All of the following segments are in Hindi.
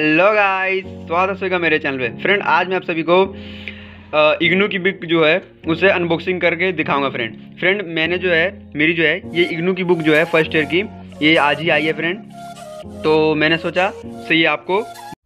हेलो गाइस, स्वागत है मेरे चैनल पे। फ्रेंड, आज मैं आप सभी को इग्नू की बुक जो है उसे अनबॉक्सिंग करके दिखाऊंगा। फ्रेंड मैंने जो है मेरी जो है ये इग्नू की बुक जो है फर्स्ट ईयर की, ये आज ही आई है फ्रेंड। तो मैंने सोचा सही आपको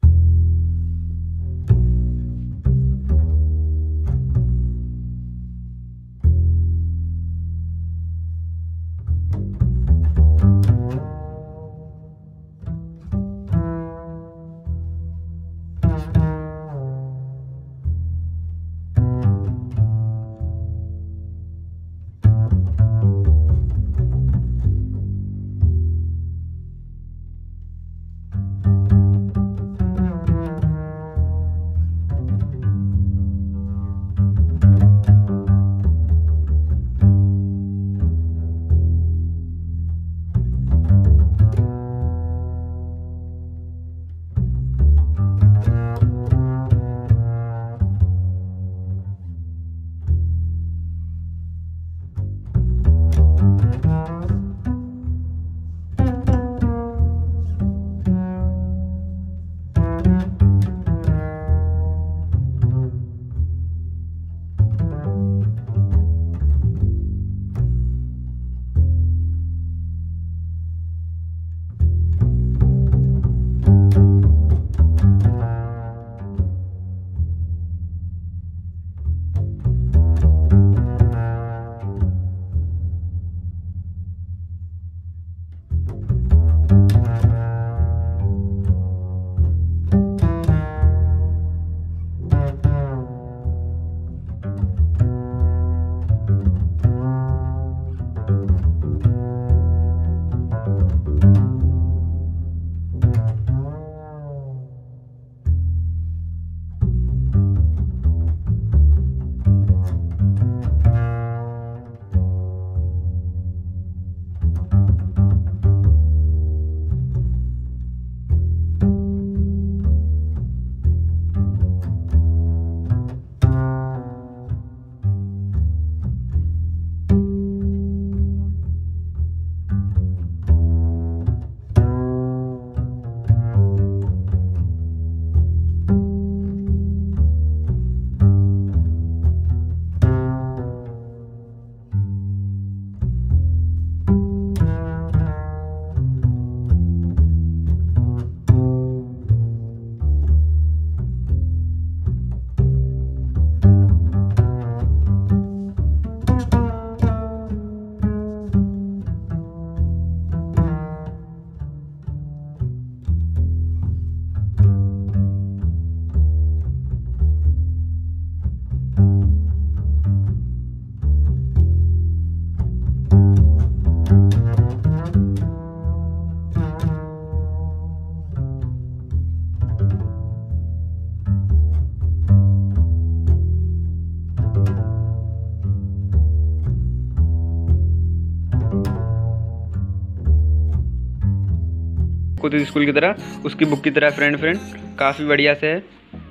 खुद स्कूल की तरह उसकी बुक की तरह फ्रेंड काफ़ी बढ़िया से है।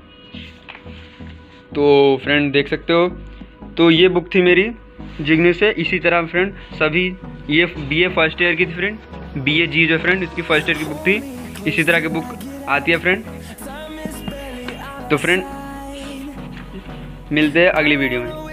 तो फ्रेंड देख सकते हो, तो ये बुक थी मेरी जिग्नू से। इसी तरह फ्रेंड सभी ये बीए फर्स्ट ईयर की थी फ्रेंड, बीए जी जो फ्रेंड इसकी फर्स्ट ईयर की बुक थी। इसी तरह की बुक आती है फ्रेंड। तो फ्रेंड मिलते हैं अगली वीडियो में।